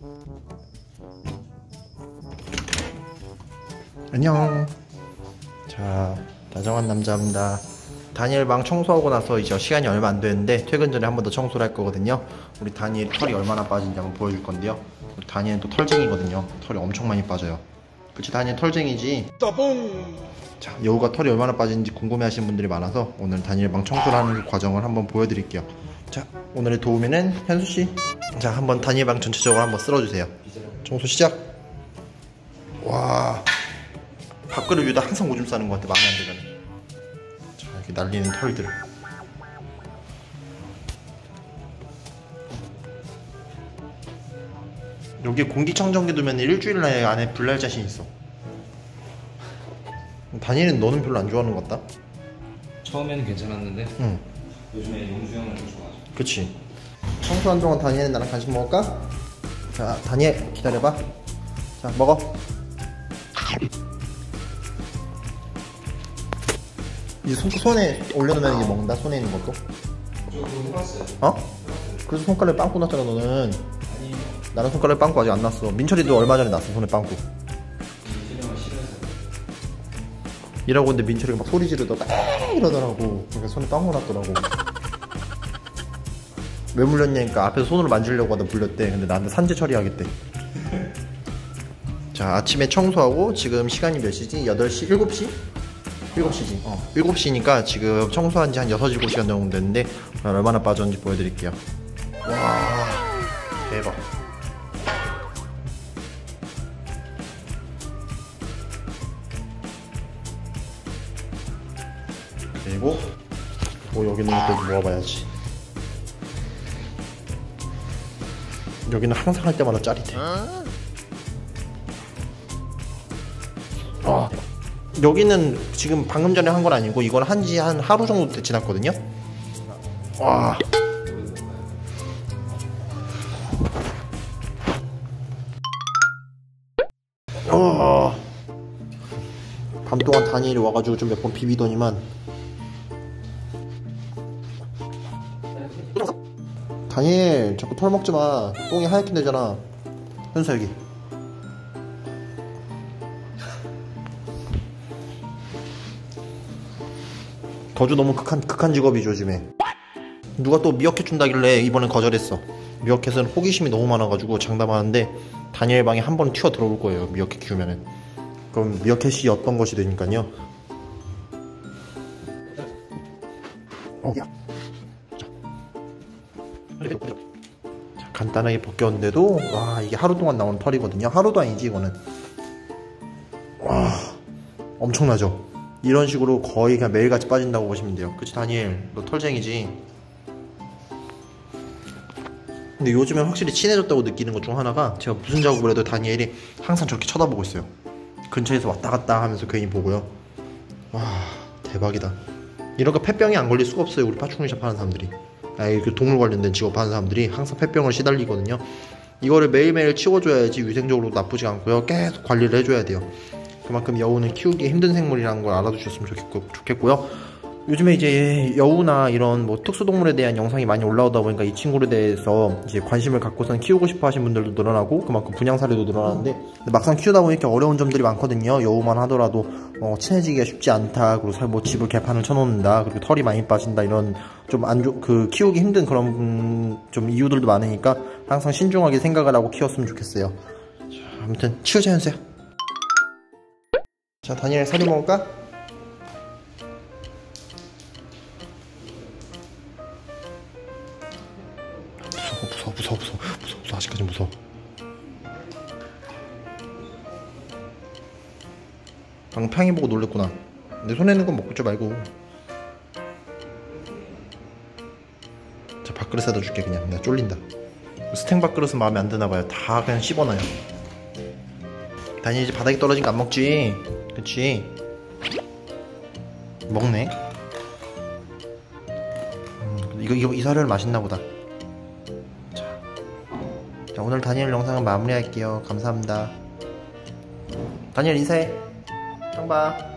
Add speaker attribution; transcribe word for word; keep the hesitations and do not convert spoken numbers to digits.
Speaker 1: 안녕. 자, 다정한 남자입니다. 다니엘 방 청소하고 나서 이제 시간이 얼마 안 됐는데 퇴근 전에 한 번 더 청소를 할 거거든요. 우리 다니엘 털이 얼마나 빠진지 한번 보여줄 건데요. 우리 다니엘은 또 털쟁이거든요. 털이 엄청 많이 빠져요. 그치, 다니엘 털쟁이지? 따봉! 자, 여우가 털이 얼마나 빠지는지 궁금해 하시는 분들이 많아서 오늘 다니엘 방 청소를 하는 과정을 한번 보여드릴게요. 자, 오늘의 도우미는 현수씨. 자, 한번 다니엘 방 전체적으로 한번 쓸어주세요. 청소 시작! 와, 밥그릇 위에다 항상 오줌 싸는 것 같아. 마음에 안 들면. 자, 이렇게 날리는 털들. 여기 공기청정기 두면 일주일 안에 불날 자신 있어. 다니엘은 너는 별로 안 좋아하는 것 같다?
Speaker 2: 처음에는 괜찮았는데
Speaker 1: 응.
Speaker 2: 요즘에 용수형을 좀 좋아하죠.
Speaker 1: 그치. 청소한 동안 다니엘은 나랑 간식 먹을까? 자, 다니엘 기다려봐. 자, 먹어. 이제 손, 손에 올려놓으면 이제 먹는다? 손에 있는 것도?
Speaker 2: 저 그거 해봤어요.
Speaker 1: 어? 그래서 손가락에 빵꾸 났잖아 너는.
Speaker 2: 아니,
Speaker 1: 나는 손가락에 빵꾸 아직 안 났어. 민철이도 얼마 전에 났어, 손에 빵꾸.
Speaker 2: 민철형을 싫어해서.
Speaker 1: 이러고 있는데 민철이가 막 소리 지르다가 에이 이러더라고. 그러니까 손에 빵꾸 났더라고. 왜 물렸냐니까 앞에서 손으로 만지려고 하다 물렸대. 근데 나한테 산재 처리하겠대. 자, 아침에 청소하고 지금 시간이 몇 시지? 여덟 시? 일곱 시? 일곱 시지. 어, 일곱 시니까 지금 청소한 지 한 여섯, 일곱 시간 정도 됐는데 얼마나 빠졌는지 보여드릴게요. 와, 대박. 그리고 뭐 여기는 또 모아봐야지. 여기는 항상 할 때마다 짜릿해. 아, 여기는 지금 방금 전에 한 건 아니고 이건 한지 한 하루 정도 지났거든요. 와, 어. 밤 동안 다니엘이 와가지고 좀 몇 번 비비더니만. 다니엘 자꾸 털 먹지마. 똥이 하얗게 되잖아. 현수 여기. 거주 너무 극한, 극한 직업이죠 요즘에. 누가 또 미어캣 준다길래 이번엔 거절했어. 미어캣은 호기심이 너무 많아가지고 장담하는데 다니엘 방에 한 번 튀어 들어올 거예요, 미어캣 키우면은. 그럼 미어캣이 어떤 것이 되니까요. 어, 야. 자. 자, 간단하게 벗겼는데도 와, 이게 하루 동안 나온 털이거든요. 하루도 아니지 이거는. 와, 엄청나죠. 이런 식으로 거의 그냥 매일같이 빠진다고 보시면 돼요. 그치 다니엘, 너 털쟁이지? 근데 요즘엔 확실히 친해졌다고 느끼는 것 중 하나가 제가 무슨 작업을 해도 다니엘이 항상 저렇게 쳐다보고 있어요. 근처에서 왔다 갔다 하면서 괜히 보고요. 와, 대박이다. 이런 거 폐병이 안 걸릴 수가 없어요. 우리 파충류샵 하는 사람들이. 아, 이렇게 동물 관련된 직업 하는 사람들이 항상 폐병을 시달리거든요. 이거를 매일매일 치워줘야지 위생적으로 나쁘지 않고요. 계속 관리를 해줘야 돼요. 그만큼 여우는 키우기 힘든 생물이라는 걸 알아두셨으면 좋겠고, 좋겠고요. 요즘에 이제 여우나 이런 뭐 특수동물에 대한 영상이 많이 올라오다 보니까 이 친구에 대해서 이제 관심을 갖고선 키우고 싶어 하신 분들도 늘어나고 그만큼 분양 사례도 늘어나는데 막상 키우다 보니까 어려운 점들이 많거든요. 여우만 하더라도 어, 친해지기가 쉽지 않다. 그리고 뭐 집을 개판을 쳐놓는다. 그리고 털이 많이 빠진다. 이런 좀 안 좋, 그 키우기 힘든 그런 음, 좀 이유들도 많으니까 항상 신중하게 생각을 하고 키웠으면 좋겠어요. 자, 아무튼 치우자 현수야. 자, 다니엘 사료 먹을까? 무서워 무서워 무서워 무서워 무서워 무서워 아직까지 무서워. 방금 팡이 보고 놀랬구나. 내 손에 있는 건 먹지 말고. 자, 밥그릇 사다 줄게. 그냥 내가 쫄린다. 스탱 밥그릇은 마음에 안 드나봐요. 다 그냥 씹어놔요. 다니엘 이제 바닥에 떨어진 거 안 먹지? 그치? 먹네. 음, 이거 이거 이 사료를 맛있나 보다. 자, 자, 오늘 다니엘 영상은 마무리할게요. 감사합니다. 다니엘 인사해. 형 봐.